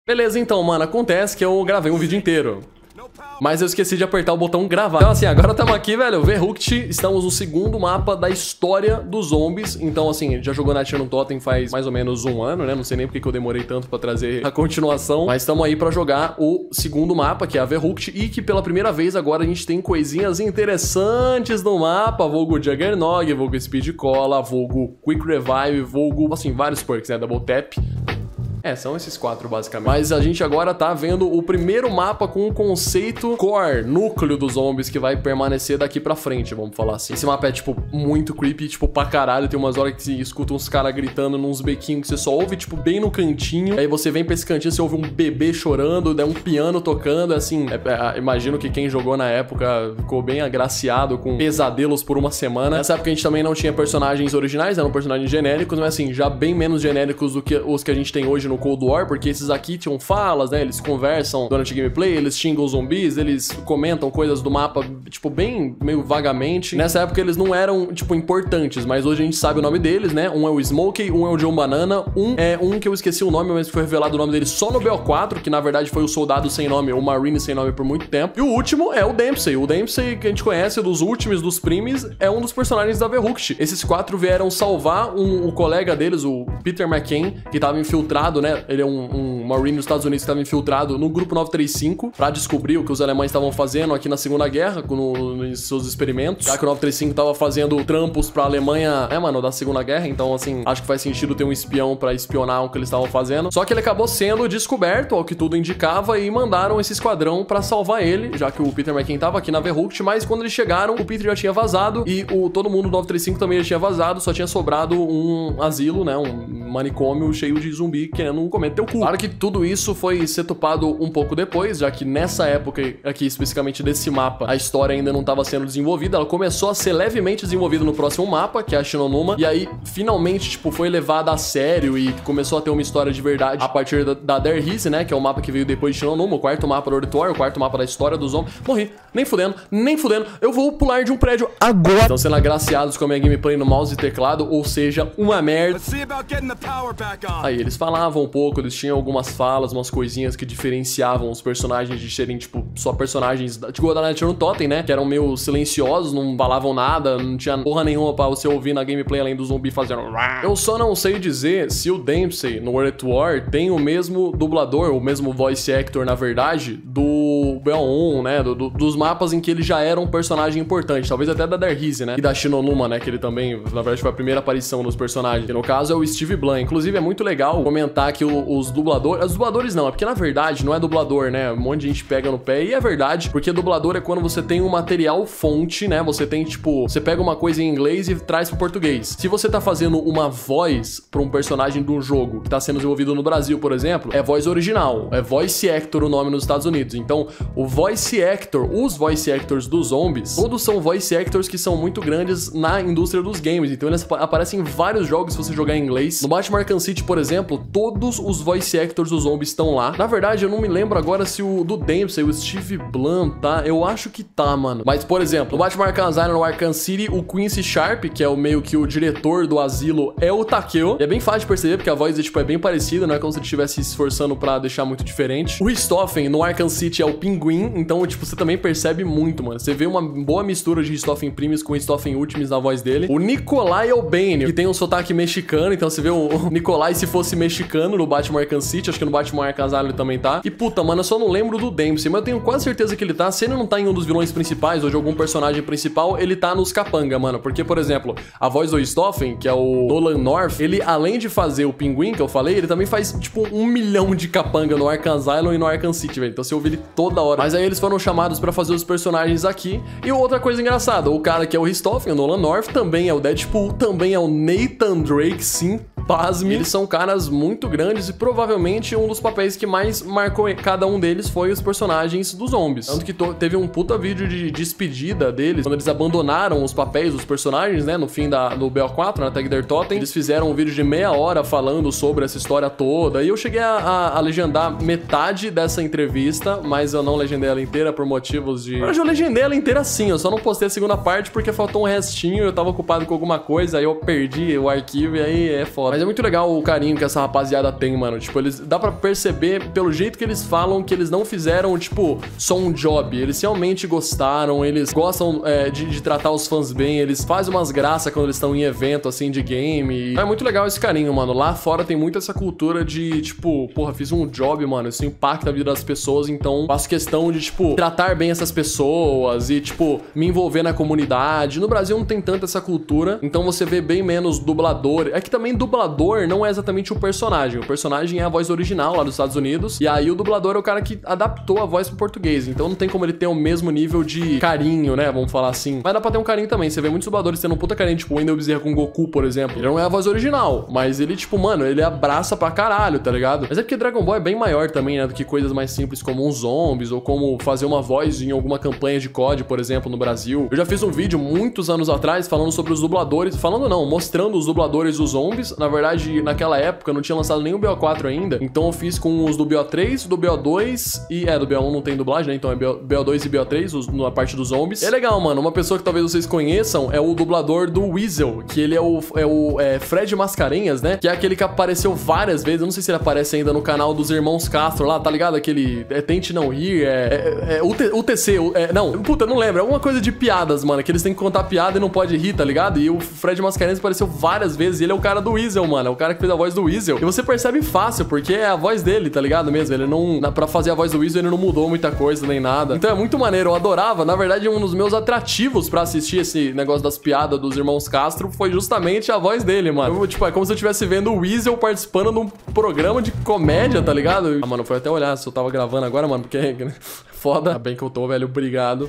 Beleza, então, mano, acontece que eu gravei um vídeo inteiro, mas eu esqueci de apertar o botão gravar. Então assim, agora estamos aqui, velho, Verrucht, estamos no segundo mapa da história dos zombies. Então assim, a gente já jogou Nation Totem faz mais ou menos um ano, né? Não sei nem porque que eu demorei tanto pra trazer a continuação, mas estamos aí pra jogar o segundo mapa, que é a Verrucht, e que pela primeira vez agora a gente tem coisinhas interessantes no mapa, vulgo Juggernog, vulgo Speed Cola, vulgo Quick Revive, vulgo, assim, vários perks, né? Double Tap. São esses 4 basicamente. Mas a gente agora tá vendo o primeiro mapa com o conceito core, núcleo dos zombies, que vai permanecer daqui pra frente, vamos falar assim. Esse mapa é, tipo, muito creepy, tipo, pra caralho. Tem umas horas que você escuta uns caras gritando nos bequinhos que você só ouve, tipo, bem no cantinho. Aí você vem pra esse cantinho, você ouve um bebê chorando, um piano tocando, assim. Imagino que quem jogou na época ficou bem agraciado com pesadelos por uma semana. Nessa época a gente também não tinha personagens originais, eram personagens genéricos, mas assim, já bem menos genéricos do que os que a gente tem hoje no Cold War, porque esses aqui tinham falas, né? Eles conversam durante a gameplay, eles xingam os zumbis, eles comentam coisas do mapa, tipo, bem, meio vagamente. Nessa época eles não eram, tipo, importantes, mas hoje a gente sabe o nome deles, né? Um é o Smokey, um é o John Banana, um é um que eu esqueci o nome, mas foi revelado o nome dele só no BO4, que na verdade foi o soldado sem nome, o Marine sem nome por muito tempo. E o último é o Dempsey. O Dempsey, que a gente conhece dos últimos, dos primes, é um dos personagens da Verrucht. Esses 4 vieram salvar o colega deles, o Peter McCain, que tava infiltrado, né? Ele é um Marine dos Estados Unidos que estava infiltrado no Grupo 935 pra descobrir o que os alemães estavam fazendo aqui na Segunda Guerra, nos seus experimentos. Já que o 935 tava fazendo trampos pra Alemanha, mano, da Segunda Guerra. Então, assim, acho que faz sentido ter um espião pra espionar o que eles estavam fazendo. Só que ele acabou sendo descoberto, ao que tudo indicava, e mandaram esse esquadrão pra salvar ele, já que o Peter McCain tava aqui na Verrucht, mas quando eles chegaram, o Peter já tinha vazado e todo mundo do 935 também já tinha vazado, só tinha sobrado um asilo, né, um manicômio cheio de zumbi querendo comer teu cu. Claro que tudo isso foi setupado um pouco depois, já que nessa época aqui, especificamente desse mapa, a história ainda não estava sendo desenvolvida. Ela começou a ser levemente desenvolvida no próximo mapa, que é a Shinonuma, e aí finalmente, tipo, foi levada a sério e começou a ter uma história de verdade a partir da Derhise, né, que é o mapa que veio depois de Shinonuma, o quarto mapa do Auditório, o quarto mapa da história dos zombies. Morri, nem fudendo, eu vou pular de um prédio agora. Estão sendo agraciados com a minha gameplay no mouse e teclado, ou seja, uma merda. Aí eles falavam um pouco, eles tinham algumas falas, umas coisinhas que diferenciavam os personagens de serem, tipo, só personagens tipo da Nation Totem, né? Que eram meio silenciosos, não falavam nada, não tinha porra nenhuma pra você ouvir na gameplay além do zumbi fazendo. Eu só não sei dizer se o Dempsey no World at War tem o mesmo dublador, o mesmo voice actor, na verdade, do BO1, né? Dos mapas em que ele já era um personagem importante, talvez até da Derhise, né? E da Shinonuma, né? Que ele também, na verdade, foi a primeira aparição dos personagens. Que no caso é o Steve Blanc. Inclusive, é muito legal comentar que os dubladores não, é porque na verdade não é dublador, né? Um monte de gente pega no pé e é verdade, porque dublador é quando você tem um material fonte, né? Você tem, tipo, você pega uma coisa em inglês e traz pro português. Se você tá fazendo uma voz pra um personagem de um jogo que tá sendo desenvolvido no Brasil, por exemplo, é voz original, é voice actor o nome nos Estados Unidos. Então, o voice actor, os voice actors dos zombies, todos são voice actors que são muito grandes na indústria dos games. Então, eles aparecem em vários jogos se você jogar em inglês. No Batman Arkham City, por exemplo, todos os voice actors dos zombies estão lá. Na verdade, eu não me lembro agora se o do Dempsey, o Steve Blanc, tá? Eu acho que tá, mano. Mas, por exemplo, no Batman Arkham Asylum, no Arkham City, o Quincy Sharp, que é o meio que o diretor do asilo, é o Takeo. E é bem fácil de perceber, porque a voz, tipo, é bem parecida, não é como se ele estivesse se esforçando pra deixar muito diferente. O Richthofen, no Arkham City, é o Pinguim, então, tipo, você também percebe muito, mano. Você vê uma boa mistura de Richthofen Primis com Richthofen Ultimis na voz dele. O Nikolai Albane, que tem um sotaque mexicano, então você vê o Nikolai se fosse mexicano no Batman Arkham City, acho que no Batman Arkham Asylum ele também tá. E puta, mano, eu só não lembro do Dempsey, mas eu tenho quase certeza que ele tá. Se ele não tá em um dos vilões principais ou de algum personagem principal, ele tá nos capanga, mano. Porque, por exemplo, a voz do Richthofen, que é o Nolan North, ele, além de fazer o Pinguim, que eu falei, ele também faz, tipo, 1 milhão de capanga no Arkham Asylum e no Arkham City, velho. Então você ouve ele toda hora. Mas aí eles foram chamados pra fazer os personagens aqui. E outra coisa engraçada, o cara que é o Richthofen, o Nolan North, também é o Deadpool, também é o Nathan Drake, sim. Pasme, eles são caras muito grandes e provavelmente um dos papéis que mais marcou cada um deles foi os personagens dos zombies. Tanto que teve um puta vídeo de despedida deles, quando eles abandonaram os papéis dos personagens, né, no fim do BO4, na Tag Der Totem. Eles fizeram um vídeo de meia hora falando sobre essa história toda, e eu cheguei a legendar metade dessa entrevista, mas eu não legendei ela inteira por motivos de... Hoje eu legendei ela inteira sim, eu só não postei a segunda parte porque faltou um restinho, eu tava ocupado com alguma coisa, aí eu perdi o arquivo e aí é foda. Mas é muito legal o carinho que essa rapaziada tem, mano. Tipo, dá pra perceber pelo jeito que eles falam que eles não fizeram, tipo, só um job. Eles realmente gostaram, eles gostam de tratar os fãs bem, eles fazem umas graças quando eles estão em evento, assim, de game. É muito legal esse carinho, mano. Lá fora tem muito essa cultura de, tipo, porra, fiz um job, mano, isso impacta a vida das pessoas, então faço questão de, tipo, tratar bem essas pessoas e, tipo, me envolver na comunidade. No Brasil não tem tanta essa cultura, então você vê bem menos dublador. É que também dublador não é exatamente o personagem é a voz original lá dos Estados Unidos, e aí o dublador é o cara que adaptou a voz pro português, então não tem como ele ter o mesmo nível de carinho, né, vamos falar assim. Mas dá pra ter um carinho também, você vê muitos dubladores tendo um puta carinho, tipo o Wendell Bezerra com Goku, por exemplo. Ele não é a voz original, mas ele, tipo, mano, ele abraça pra caralho, tá ligado? Mas é porque Dragon Ball é bem maior também, né, do que coisas mais simples como uns zombies, ou como fazer uma voz em alguma campanha de COD, por exemplo, no Brasil. Eu já fiz um vídeo muitos anos atrás falando sobre os dubladores, mostrando os dubladores dos zombies. Na verdade, naquela época não tinha lançado nem o BO4 ainda, então eu fiz com os do BO3, do BO2 e do BO1 não tem dublagem, né, então é BO2 e BO3 na parte dos zombies. É legal, mano, uma pessoa que talvez vocês conheçam é o dublador do Weasel, que ele é o Fred Mascarenhas, né, que é aquele que apareceu várias vezes, eu não sei se ele aparece ainda no canal dos Irmãos Castro lá, tá ligado? Aquele Tente Não Rir, UTC, não lembro, é alguma coisa de piadas, mano, que eles têm que contar piada e não pode rir, tá ligado? E o Fred Mascarenhas apareceu várias vezes, e ele é o cara do Weasel, mano, é o cara que fez a voz do Weasel, e você percebe fácil, porque é a voz dele, tá ligado mesmo? Ele não, pra fazer a voz do Weasel, ele não mudou muita coisa, nem nada, então é muito maneiro, eu adorava, na verdade, um dos meus atrativos pra assistir esse negócio das piadas dos Irmãos Castro foi justamente a voz dele, mano. Tipo, é como se eu estivesse vendo o Weasel participando de um programa de comédia, tá ligado? Ah, mano, foi até olhar se eu tava gravando agora, mano, porque foda. Tá bem que eu tô, velho, obrigado.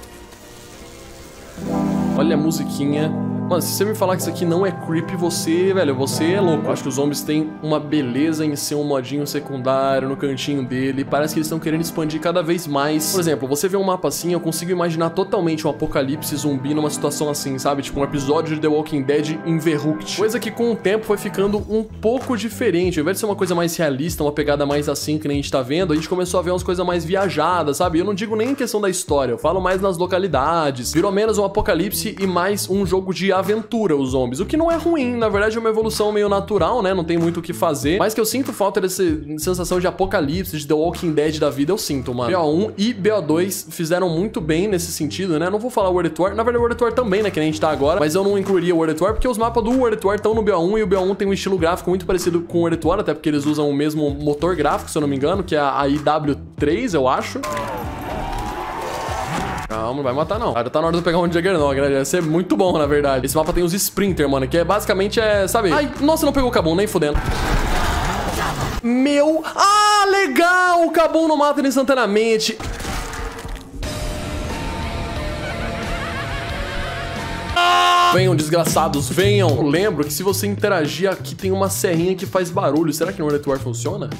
Olha a musiquinha. Mano, se você me falar que isso aqui não é creepy, você é louco. Eu acho que os zombies têm uma beleza em ser um modinho secundário no cantinho dele. Parece que eles estão querendo expandir cada vez mais. Por exemplo, você vê um mapa assim, eu consigo imaginar totalmente um apocalipse zumbi numa situação assim, sabe? Tipo um episódio de The Walking Dead em Verrucht. Coisa que com o tempo foi ficando um pouco diferente. Ao invés de ser uma coisa mais realista, uma pegada mais assim que nem a gente tá vendo, a gente começou a ver umas coisas mais viajadas, sabe? Eu não digo nem em questão da história, eu falo mais nas localidades. Virou menos um apocalipse e mais um jogo de aventura, os zombies. O que não é ruim, na verdade é uma evolução meio natural, né? Não tem muito o que fazer. Mas que eu sinto falta dessa sensação de apocalipse, de The Walking Dead da vida, eu sinto, mano. BO1 e BO2 fizeram muito bem nesse sentido, né? Não vou falar World at War. Na verdade, o World at War também, né? Que nem a gente tá agora. Mas eu não incluiria o World at War, porque os mapas do World at War estão no BO1 e o BO1 tem um estilo gráfico muito parecido com o World at War, até porque eles usam o mesmo motor gráfico, se eu não me engano, que é a IW3, eu acho. Calma, não vai matar não. Cara, tá na hora de eu pegar um Juggernaut, né? Vai ser muito bom, na verdade. Esse mapa tem os Sprinter, mano, que é basicamente, sabe? Ai, nossa, não pegou o Kabum, nem fudendo. Meu... Ah, legal! O Kabum não mata ele instantaneamente. Venham, desgraçados, venham. Eu lembro que se você interagir aqui tem uma serrinha que faz barulho. Será que no World at War funciona?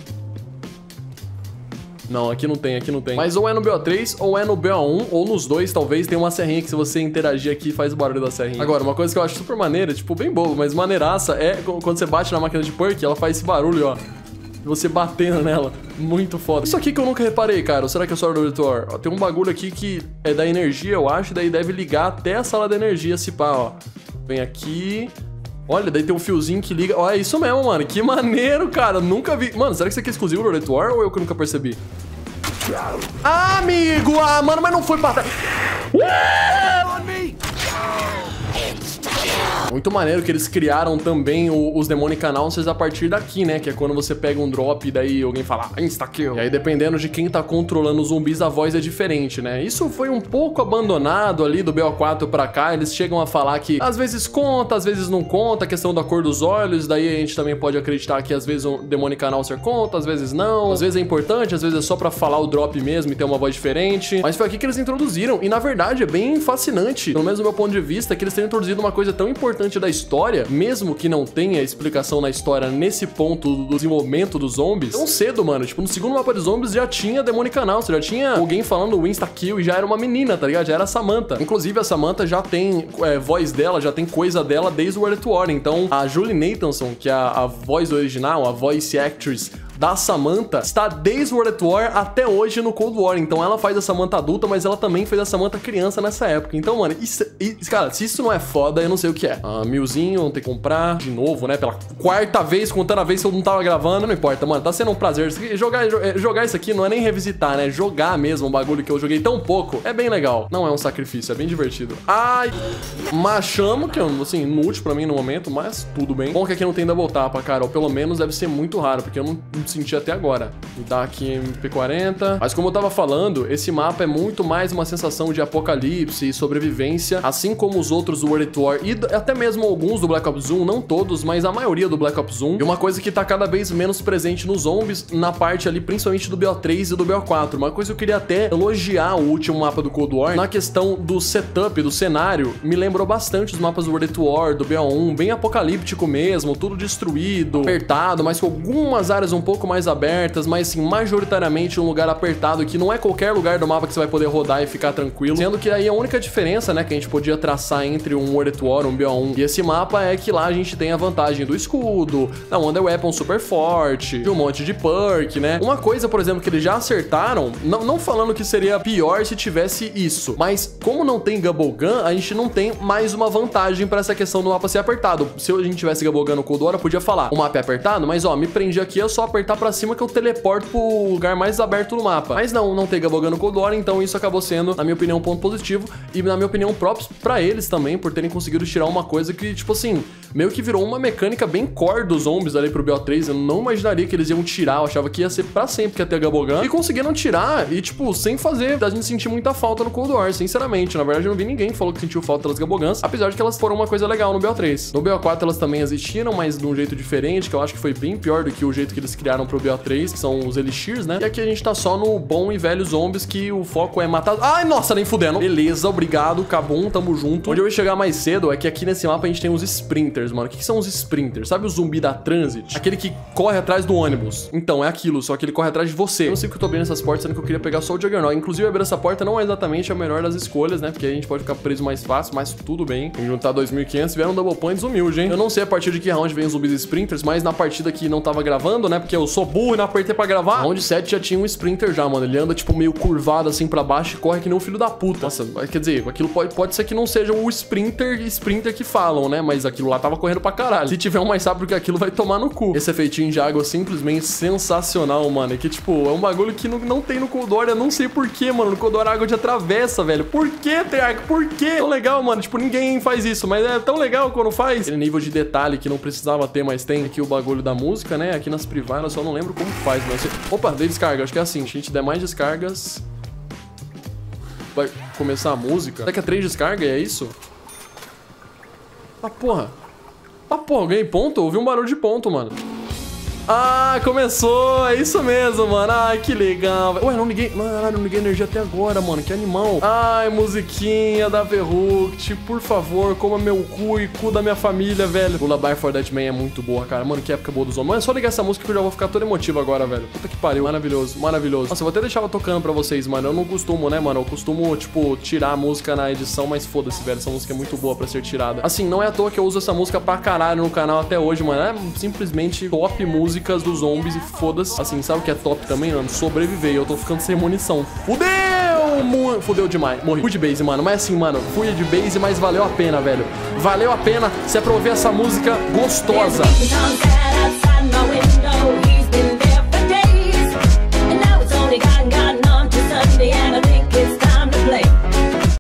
Não, aqui não tem, aqui não tem. Mas ou é no BO3, ou é no BO1, ou nos dois, talvez, tem uma serrinha que se você interagir aqui, faz o barulho da serrinha. Agora, uma coisa que eu acho super maneira, tipo, bem bobo, mas maneiraça, é quando você bate na máquina de perk, ela faz esse barulho, ó. Você batendo nela. Muito foda. Isso aqui que eu nunca reparei, cara. Ou será que é só do editor? Ó, tem um bagulho aqui que é da energia, eu acho, e daí deve ligar até a sala da energia, se pá, ó. Vem aqui... Olha, daí tem um fiozinho que liga... Ó, é isso mesmo, mano. Que maneiro, cara. Nunca vi... Mano, será que isso aqui é exclusivo do World at War ou eu que nunca percebi? Ah, amigo! Ah, mano, mas não foi pra trás. Muito maneiro que eles criaram também os Demonic Announcers a partir daqui, né? Que é quando você pega um drop e daí alguém fala insta-kill. E aí, dependendo de quem tá controlando os zumbis, a voz é diferente, né? Isso foi um pouco abandonado ali do BO4 pra cá. Eles chegam a falar que às vezes conta, às vezes não conta, a questão da cor dos olhos. Daí a gente também pode acreditar que às vezes um Demonic Announcer conta, às vezes não. Às vezes é importante, às vezes é só pra falar o drop mesmo e ter uma voz diferente. Mas foi aqui que eles introduziram. E na verdade é bem fascinante, pelo menos do meu ponto de vista, que eles tenham introduzido uma coisa tão importante da história, mesmo que não tenha explicação na história nesse ponto do desenvolvimento dos zombies, tão cedo, mano. Tipo, no segundo mapa de zombies já tinha Demonic Announcer, já tinha alguém falando insta-kill e já era uma menina, tá ligado? Já era a Samantha. Inclusive, a Samantha já tem voz dela, já tem coisa dela desde o World at War. Então, a Julie Nathanson, que é a voz original, a voice actress da Samantha está desde World at War até hoje no Cold War. Então ela faz a Samantha adulta, mas ela também fez a Samantha criança nessa época. Então, mano, cara, se isso não é foda, eu não sei o que é. Milzinho, vamos ter que comprar de novo, né? Pela quarta vez, contando a vez que eu não tava gravando. Não importa, mano, tá sendo um prazer. Jogar isso aqui não é nem revisitar, né? Jogar mesmo um bagulho que eu joguei tão pouco é bem legal. Não é um sacrifício, é bem divertido. Ai, machamo, que é, assim, inútil pra mim no momento, mas tudo bem. Bom que aqui não tem double tapa, cara, ou pelo menos deve ser muito raro, porque eu não senti até agora. Me dá aqui MP40. Mas como eu tava falando, esse mapa é muito mais uma sensação de apocalipse e sobrevivência, assim como os outros do World at War e até mesmo alguns do Black Ops 1, não todos, mas a maioria do Black Ops 1. E uma coisa que tá cada vez menos presente nos zombies, na parte ali, principalmente do BO3 e do BO4. Uma coisa que eu queria até elogiar o último mapa do Cold War, na questão do setup, do cenário, me lembrou bastante os mapas do World at War, do BO1, bem apocalíptico mesmo, tudo destruído, apertado, mas com algumas áreas um pouco mais abertas, mas assim, majoritariamente um lugar apertado, que não é qualquer lugar do mapa que você vai poder rodar e ficar tranquilo, sendo que aí a única diferença, né, que a gente podia traçar entre um World at War, um BO1 e esse mapa é que lá a gente tem a vantagem do escudo, da Wonder Weapon super forte, de um monte de perk, né? Uma coisa, por exemplo, que eles já acertaram, não falando que seria pior se tivesse isso, mas como não tem Double Gun, a gente não tem mais uma vantagem pra essa questão do mapa ser apertado. Se a gente tivesse Double Gun no Cold War, eu podia falar, o mapa é apertado, mas ó, me prendi aqui, é só apertar pra cima que eu teleporto pro lugar mais aberto do mapa. Mas não tem Double Gun no Cold War, então isso acabou sendo, na minha opinião, um ponto positivo e, na minha opinião, próprios pra eles também, por terem conseguido tirar uma coisa que, tipo assim, meio que virou uma mecânica bem core dos zombies ali pro BO3. Eu não imaginaria que eles iam tirar, eu achava que ia ser pra sempre que ia ter Double Gun. E conseguiram tirar, e tipo, sem fazer a gente sentir muita falta no Cold War, sinceramente. Na verdade, eu não vi ninguém que falou que sentiu falta das Double Guns, apesar de que elas foram uma coisa legal no BO3. No BO4 elas também existiram, mas de um jeito diferente, que eu acho que foi bem pior do que o jeito que eles criaram pro BO3, que são os Elixirs, né? E aqui a gente tá só no bom e velho zombies, que o foco é matar... Ai, nossa, nem fudendo. Beleza, obrigado, Kabum, tamo junto. Onde eu ia chegar mais cedo é que aqui nesse mapa a gente tem os sprinters, mano. O que são os sprinters? Sabe o zumbi da Transit? Aquele que corre atrás do ônibus. Então, é aquilo, só que ele corre atrás de você. Eu não sei porque eu tô abrindo essas portas, sendo que eu queria pegar só o Juggernaut. Inclusive, abrir essa porta não é exatamente a melhor das escolhas, né? Porque aí a gente pode ficar preso mais fácil, mas tudo bem. Tem que juntar 2.500, vieram double points humilde, hein? Eu não sei a partir de que round vem os zumbis sprinters, mas na partida que não tava gravando, né? Porque eu sou burro e não apertei pra gravar. Round 7 já tinha um sprinter já, mano. Ele anda, tipo, meio curvado assim pra baixo e corre que nem um filho da puta. Nossa, quer dizer, aquilo pode ser que não seja o sprinter que falam, né? Mas aquilo lá tava correndo pra caralho. Se tiver um mais rápido que aquilo, vai tomar no cu. Esse efeitinho de água é simplesmente sensacional, mano. É que, tipo, é um bagulho que não tem no Cold War. Eu não sei porquê, mano. No Cold War a água te atravessa, velho. Por quê, Treyarch? Por quê? Tão legal, mano. Tipo, ninguém faz isso, mas é tão legal quando faz. Aquele nível de detalhe que não precisava ter, mas tem aqui o bagulho da música, né? Aqui nas privadas, eu só não lembro como faz, mas... Opa, dei descarga. Acho que é assim. Se a gente der mais descargas... vai começar a música. Será que é 3 descargas? É isso? Ah, porra. Ah, porra, ganhei ponto? Eu ouvi um barulho de ponto, mano. Ah, começou! É isso mesmo, mano. Ai, que legal. Ué, não liguei energia até agora, mano. Que animal. Ai, musiquinha da Verrucht. Por favor, coma meu cu e cu da minha família, velho. Lullaby for Dead Man é muito boa, cara. Mano, que época boa dos homens. Mano, é só ligar essa música que eu já vou ficar todo emotivo agora, velho. Puta que pariu. Maravilhoso, maravilhoso. Nossa, eu vou até deixar ela tocando pra vocês, mano. Eu não costumo, né, mano? Eu costumo, tipo, tirar a música na edição, mas foda-se, velho. Essa música é muito boa pra ser tirada. Assim, não é à toa que eu uso essa música pra caralho no canal até hoje, mano. É simplesmente top músicas dos zombies e foda-se. Assim, sabe o que é top também, mano? Sobreviver. Eu tô ficando sem munição. Fudeu! Fudeu demais. Morri. Fui de base, mano. Mas assim, mano, fui de base, mas valeu a pena, velho. Valeu a pena se é pra ouvir essa música gostosa.